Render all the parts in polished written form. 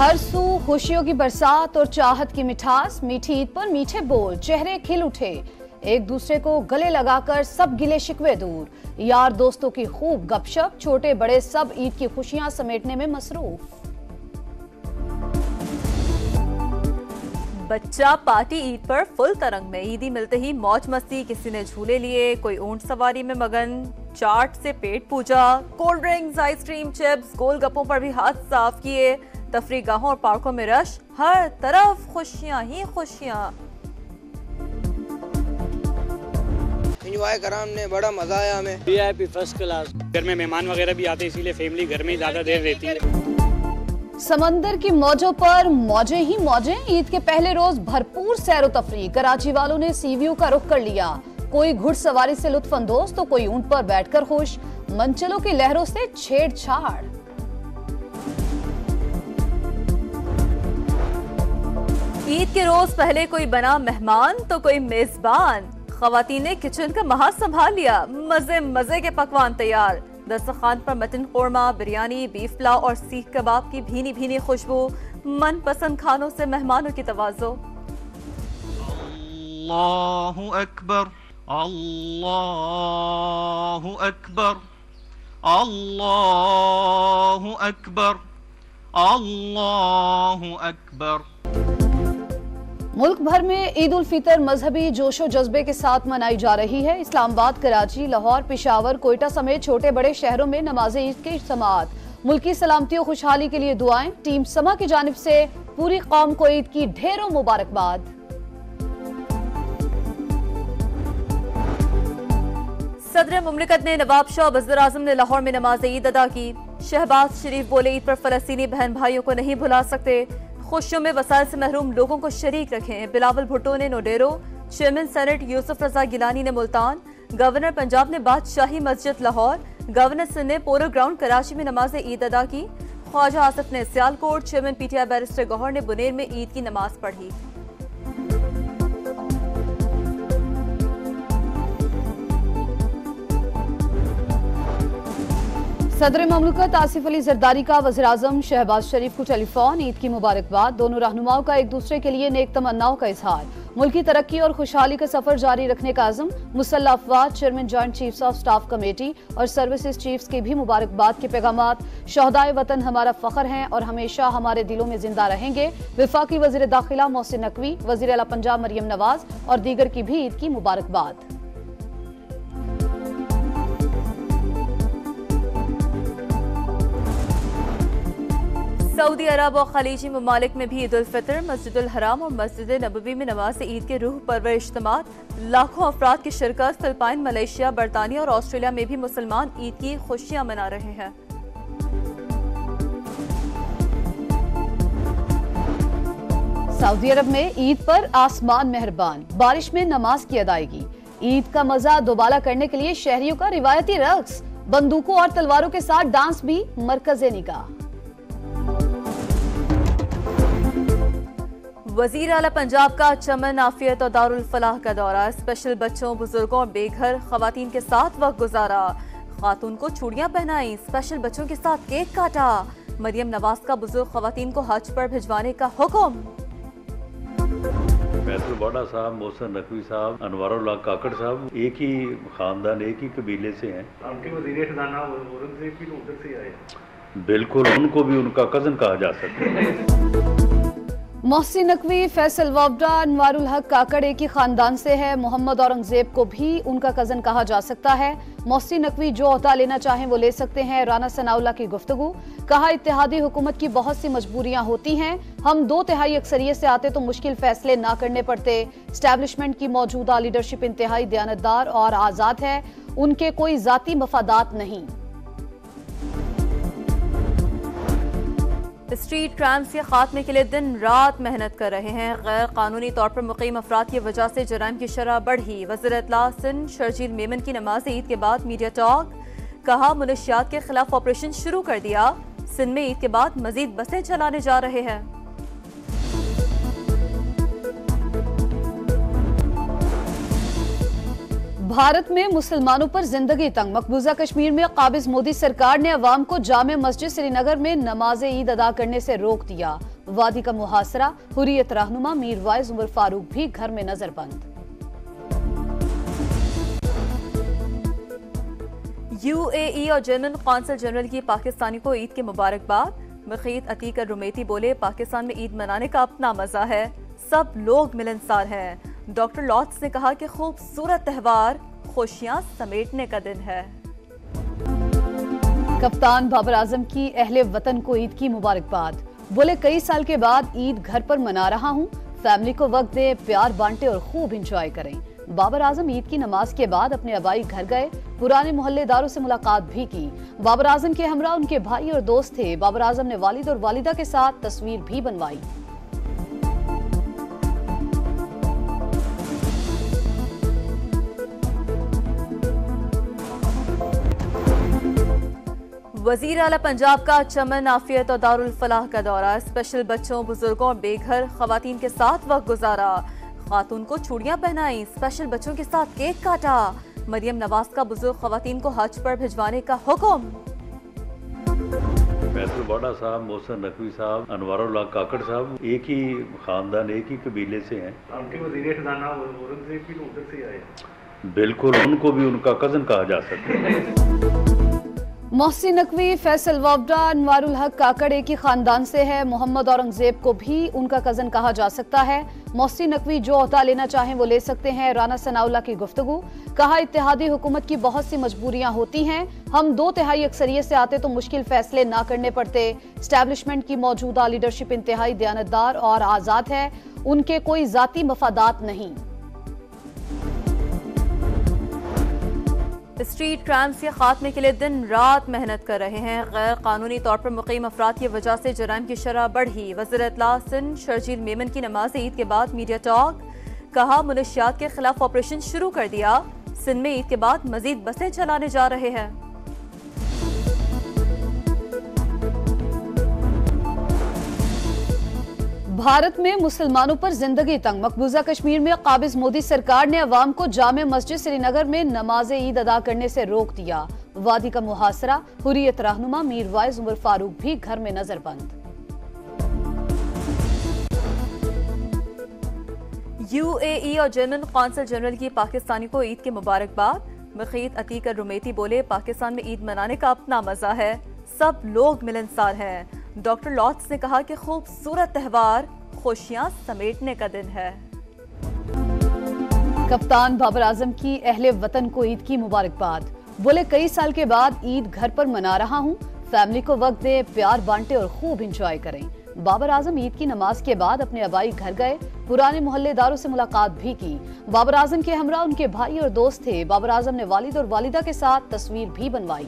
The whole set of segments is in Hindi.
हर सू खुशियों की बरसात और चाहत की मिठास, मीठी ईद पर मीठे बोल, चेहरे खिल उठे। एक दूसरे को गले लगाकर सब गिले शिकवे दूर, यार दोस्तों की खूब गपशप, छोटे बड़े सब ईद की खुशियां समेटने में मसरूफ। बच्चा पार्टी ईद पर फुल तरंग में, ईदी मिलते ही मौज मस्ती, किसी ने झूले लिए, कोई ऊंट सवारी में मगन, चाट से पेट पूजा, कोल्ड ड्रिंक्स, आइसक्रीम, चिप्स, गोलगप्पों पर भी हाथ साफ किए। तफरीह गाहों और पार्कों में रश, हर तरफ खुशियां ही खुशियां। एंजॉय करा हमने, बड़ा मजा आया हमें। VIP first class. घर में मेहमान वगैरह भी आते हैं, इसीलिए फैमिली घर में ही ज्यादा देर रहती है। समंदर की मौजों पर मौजें ही मौजें। ईद के पहले रोज भरपूर सैर व तफरीह। कराची वालों ने सी व्यू का रुख कर लिया। कोई घुड़सवारी से लुत्फ अंदोज तो कोई ऊंट पर बैठकर खुश। मंचलों की लहरों से छेड़छाड़। ईद के रोज पहले कोई बना मेहमान तो कोई मेजबान। खवातीन ने किचन का महाज संभाल लिया। मजे मजे के पकवान तैयार। दस्तरखान पर मटन कोरमा, बिरयानी, बीफ पुलाव और सीख कबाब की भीनी भीनी खुशबू। मनपसंद खानों से मेहमानों की तवाज़ो। अल्लाहु अकबर, अल्लाहु अकबर, अल्लाहु अकबर, अल्लाहु अकबर। मुल्क भर में ईद उल फितर मजहबी जोशो जज्बे के साथ मनाई जा रही है। इस्लामाबाद, कराची, लाहौर, पेशावर, कोयटा समेत छोटे बड़े शहरों में नमाज ईद की समाअत। मुल्की सलामती और खुशहाली के लिए दुआएं। टीम समा की जानिब से पूरी कौम को ईद की ढेरों मुबारकबाद। सदर मुमलिकत ने नवाब शाह वज़ीर आज़म ने लाहौर में नमाज ईद अदा की। शहबाज शरीफ बोले, ईद पर फलस्तीनी बहन भाइयों को नहीं भुला सकते। खुशियों में वसाइल से महरूम लोगों को शरीक रखें। बिलावल भुट्टो ने नोडेरो, चेयरमैन सेनेट यूसुफ रजा गिलानी ने मुल्तान, गवर्नर पंजाब ने बादशाही मस्जिद लाहौर, गवर्नर सिंध ने पोलो ग्राउंड कराची में नमाज ईद अदा की। ख्वाजा आसिफ ने Sialkot, chairman PTI barrister Gohar ने बुनेर में ईद की नमाज पढ़ी। सदर ममलकत आसिफ अली जरदारी का वज़ीर आज़म शहबाज शरीफ को टेलीफोन। ईद की मुबारकबाद। दोनों रहनुमाओं का एक दूसरे के लिए नेक तमन्नाओं का इजहार। मुल्की तरक्की और खुशहाली का सफर जारी रखने का आज़म। मुसल्लह अफवाज, chairman joint chiefs of staff committee और सर्विसेज चीफ्स के भी मुबारकबाद के पैगामात। शहदाए वतन हमारा फख्र हैं और हमेशा हमारे दिलों में जिंदा रहेंगे। वफाकी वज़ीर दाखिला मोहसिन नकवी, वज़ीर आला पंजाब मरियम नवाज और दीगर की भी ईद की मुबारकबाद। सऊदी अरब और खलीजी ममालिक में भी ईद उल फितर, मस्जिदुल हराम और मस्जिद नबवी में नमाज ईद के रूह परवर इज्तिमा। लाखों अफराद की शिरकत। फिलिपाइन, मलेशिया, बरतानिया और ऑस्ट्रेलिया में भी मुसलमान ईद की खुशियां मना रहे हैं। सऊदी अरब में ईद पर आसमान मेहरबान। बारिश में नमाज की अदायगी। ईद का मजा दोबाला करने के लिए शहरियों का रिवायती रक्स। बंदूकों और तलवारों के साथ डांस भी मरकज़े निगाह। वजीर आला पंजाब का चमन, आफियत और दारुल फलाह का दौरा। स्पेशल बच्चों, बुजुर्गों और बेघर खवातीन के साथ वक्त गुजारा। खातून को चूड़ियां पहनाई, स्पेशल बच्चों के साथ केक काटा। मरियम नवाज का बुजुर्ग खवातीन को हज पर भिजवाने का हुक्म। फैसल वाडा साहब, मोहसिन नकवी साहब, अनवारुल्लाह काकड़ साहब एक ही खानदान, एक ही कबीले से हैं। आपके वज़ीर ख़ज़ाना औरंगज़ेब भी उधर से आए। बिल्कुल, उनको भी उनका कज़न कहा जा सकता है। मोहसिन नकवी, फैसल वावडा, अनवारुल हक काकड़ एक ही खानदान से है। मोहम्मद औरंगजेब को भी उनका कजन कहा जा सकता है। मोहसिन नकवी जो ओहदा लेना चाहें वो ले सकते हैं। राना सनाउल्लाह की गुफ्तगू। कहा, इत्तेहादी हुकूमत की बहुत सी मजबूरियां होती हैं। हम 2/3 अक्सरियत से आते तो मुश्किल फैसले ना करने पड़ते। स्टैब्लिशमेंट की मौजूदा लीडरशिप इंतहाई दयानतदार और आजाद है। उनके कोई जाती मफादात नहीं। स्ट्रीट क्राइम्स के खात्मे के लिए दिन रात मेहनत कर रहे हैं। गैर कानूनी तौर पर मुकीम अफराद की वजह से जराइम की शरह बढ़ी। वज़ीर इत्तला सिंध शर्जील मेमन की नमाज ईद के बाद मीडिया टॉक। कहा, मुनशियात के खिलाफ ऑपरेशन शुरू कर दिया। सिंध में ईद के बाद मजीद बसें चलाने जा रहे हैं। भारत में मुसलमानों पर जिंदगी तंग। मकबूजा कश्मीर में काबिज मोदी सरकार ने अवाम को जामे मस्जिद श्रीनगर में नमाज ईद अदा करने से रोक दिया। वादी का मुहासरा, हुर्रियत रहनुमा मीर वाइज उमर फारूक भी घर में नजरबंद। यूएई और जर्मन कौंसल जनरल की पाकिस्तानी को ईद की मुबारकबाद। मुखीत अतीक रुमेती बोले, पाकिस्तान में ईद मनाने का अपना मजा है, सब लोग मिलनसार हैं। डॉक्टर लॉट्स ने कहा कि खूबसूरत त्यौहार खुशियां समेटने का दिन है। कप्तान बाबर आजम की अहले वतन को ईद की मुबारकबाद। बोले, कई साल के बाद ईद घर पर मना रहा हूँ, फैमिली को वक्त दे, प्यार बांटे और खूब इंजॉय करें। बाबर आजम ईद की नमाज के बाद अपने आबाई घर गए, पुराने मोहल्लेदारों से मुलाकात भी की। बाबर आजम के हमरा उनके भाई और दोस्त थे। बाबर आजम ने वालिद और वालिदा के साथ तस्वीर भी बनवाई। वजीर आला पंजाब का चमन, आफियत और दारुल फलाह का दौरा। स्पेशल बच्चों, बुजुर्गों और बेघर खवातीन के साथ वक्त गुजारा। खातून को चूड़ियां पहनाई, स्पेशल बच्चों के साथ केक काटा। मरियम नवाज का बुजुर्ग खवातीन को हज पर भिजवाने का हुक्म। फैसल बाडा साहब, मोहसिन नकवी साहब, अनवारुल्लाह काकड़ साहब एक ही खानदान, एक ही कबीले से हैं। आपके वज़ीर ख़ज़ाना औरंगज़ेब भी उधर से आए। बिल्कुल, उनको भी उनका कज़न कहा जा सकता है। मोहसिन नकवी, फैसल वाबडा, अनवारुल हक काकड़ एक ही खानदान से है। मोहम्मद औरंगजेब को भी उनका कजन कहा जा सकता है। मोहसिन नकवी जो ओहदा लेना चाहें वो ले सकते हैं। राना सनाउल्लाह की गुफ्तगू, कहा इत्तेहादी हुकूमत की बहुत सी मजबूरियां होती हैं, हम 2/3 अक्सरियत से आते तो मुश्किल फैसले ना करने पड़ते। स्टैब्लिशमेंट की मौजूदा लीडरशिप इंतहाई दयानतदार और आजाद है, उनके कोई जाती मफादात नहीं। स्ट्रीट क्राइम्स के खात्मे के लिए दिन रात मेहनत कर रहे हैं। गैर कानूनी तौर पर मुकीम अफराद की वजह से जराइम की शरह बढ़ी। वज़ीर इत्तलाह सिंध शर्जील मेमन की नमाज ईद के बाद मीडिया टॉक, कहा मुनशियात के खिलाफ ऑपरेशन शुरू कर दिया। सिंध में ईद के बाद मजीद बसें चलाने जा रहे हैं। भारत में मुसलमानों पर जिंदगी तंग। मकबूजा कश्मीर में काबिज मोदी सरकार ने अवाम को जामे मस्जिद श्रीनगर में नमाज ईद अदा करने से रोक दिया। वादी का मुहासरा, हुर्रियत रहनुमा मीर वाइज उमर फारूक भी घर में नजरबंद। यूएई और जर्मन कौंसल जनरल की पाकिस्तानी को ईद की मुबारकबाद। मुखीत अतीक रुमेती बोले, पाकिस्तान में ईद मनाने का अपना मजा है, सब लोग मिलनसार हैं। डॉक्टर लॉट्स ने कहा कि खूबसूरत त्यौहार खुशियां समेटने का दिन है। कप्तान बाबर आजम की अहले वतन को ईद की मुबारकबाद। बोले, कई साल के बाद ईद घर पर मना रहा हूँ, फैमिली को वक्त दे, प्यार बांटे और खूब इंजॉय करें। बाबर आजम ईद की नमाज के बाद अपने आबाई घर गए, पुराने मोहल्लेदारों से मुलाकात भी की। बाबर आजम के हमरा उनके भाई और दोस्त थे। बाबर आजम ने वालिद और वालिदा के साथ तस्वीर भी बनवाई।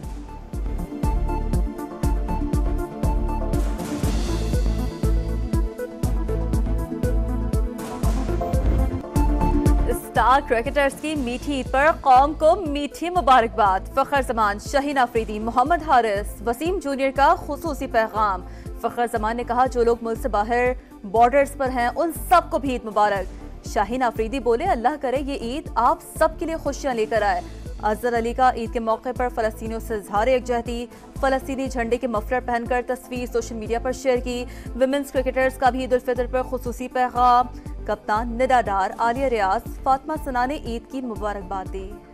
स्टार क्रिकेटर्स की मीठी ईद पर कौम को मीठी मुबारकबाद। फखर जमान, शाहीन अफरीदी, मोहम्मद हारिस, वसीम जूनियर का खुसूसी पैगाम। फखर जमान ने कहा, जो लोग मुल्क से बाहर बॉर्डर्स पर हैं उन सबको भी ईद मुबारक। शाहीन अफरीदी बोले, अल्लाह करे ये ईद आप सब के लिए खुशियां लेकर आए। अजहर अली का ईद के मौके पर फलस्तीनियों से इजहार यकजहती। फलस्तीनी झंडे के मफलर पहनकर तस्वीर सोशल मीडिया पर शेयर की। विमेंस क्रिकेटर्स का भी ईद उल फितर पर खुसूसी पैगाम। कप्तान निदा डार, आलिया रियाज, फातिमा सना ने ईद की मुबारकबाद दी।